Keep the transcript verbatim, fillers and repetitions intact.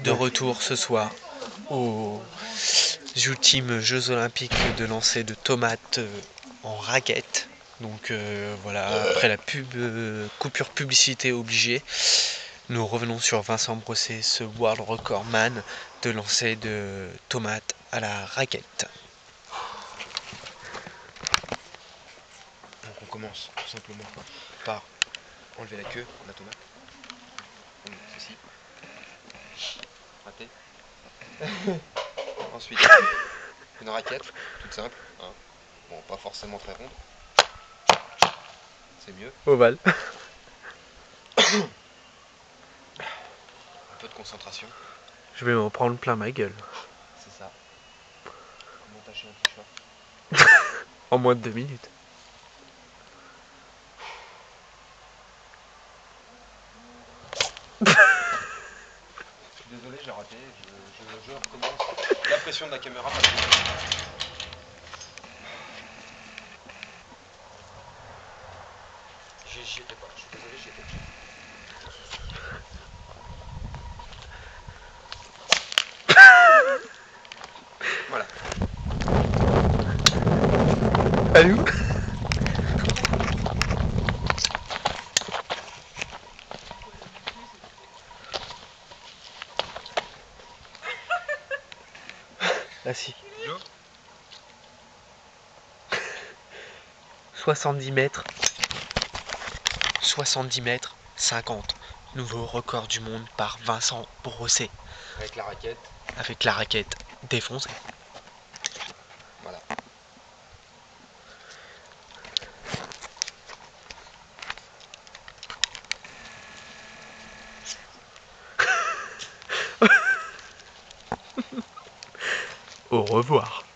de retour ce soir aux ultimes Jeux Olympiques de lancer de tomates en raquette. Donc euh, voilà, après la pub, euh, coupure publicité obligée, nous revenons sur Vincent Brosset, ce world record man de lancer de tomates à la raquette. Donc on commence tout simplement par enlever la queue de la tomate. Comme ceci. Raté. Ensuite, une raquette, toute simple. Hein. Bon, pas forcément très ronde. C'est mieux. Ovale. Un peu de concentration. Je vais m'en prendre plein ma gueule. C'est ça. Comment tâcher un t-shirt En moins de deux minutes. Je suis désolé, j'ai raté. Je, je, je recommence. La pression de la caméra. J'y étais pas. Je suis désolé, j'y étais pas. Voilà. Allô? Ah si. soixante-dix mètres. soixante-dix mètres, cinquante. Nouveau record du monde par Vincent Brosset. Avec la raquette. Avec la raquette défoncée. Voilà. Au revoir.